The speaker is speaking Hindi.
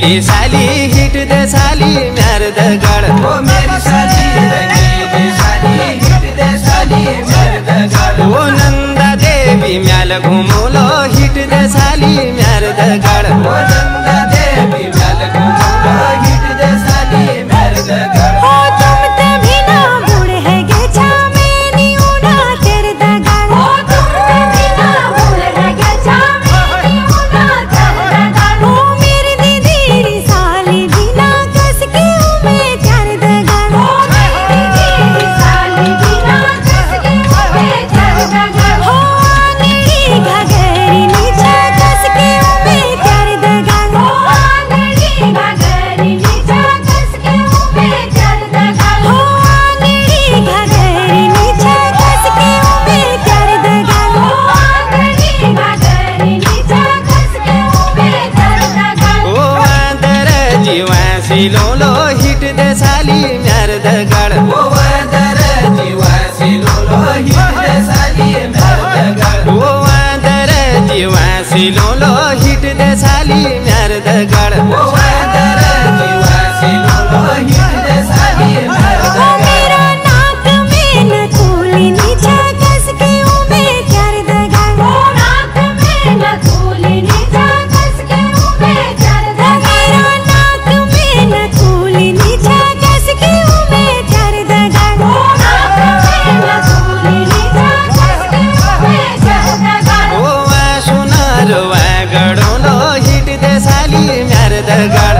मेरी साली हिट दे साली म्यार दगड़। ओ मेरी साली रंगीली साली हिट दे साली म्यार दगड़। ओ नंदा देवी म्याल घुमोलो हिट दे साली म्यार दगड़। ओ नंदा देवी म्याल घुमोलो हिट दे साली म्यार दगड़। ओ तुम तभी ना बूढ़े है गे छामे नी उना तेरे दगड़। ओ तुम तभी ना बूढ़े है गे छामे नी उना तेरे दगड़। ओ मेरी दीदी साली बिना कस के उमे तेरे दगड़। ओ मेरी दीदी साली बिना कस के उमे तेरे दगड़। हो आंगड़ी घगरी नीचा कस के उमे तेरे दगड़। ओ आंगड़ी घगरी नीचा कस के उमे तेरे दगड़। हो आंगड़ी घगरी नीचा कस के उमे तेरे दगड़। हो आंगड़ी घगरी नीचा कस के उमे तेरे दगड़। ओ आंदर जीवा सिलोलो हिट दे साली म्यार दगड़। ओ आंदर जीवा सिलोलो हिट दे साली म्यार दगड़। ओ आंदर जीवा सिलोलो हिट दे साली म्यार दगड़। ओ आंदर जीवा सिलोलो हिट दे साली म्यार ओ दगड़। मेरा नाक में नथुली नीचा कस के उमे तेरे दगड़। ओ नाक में नथुली नीचा कस के उमे तेरे दगड़। मेरा नाक में नथुली नीचा कस के उमे तेरे दगड़। ओ नाक में नथुली नीचा कस के उमे तेरे दगड़। ओ वा सुनारो वा गड़ोलो हिट दे साली म्यार दगड़।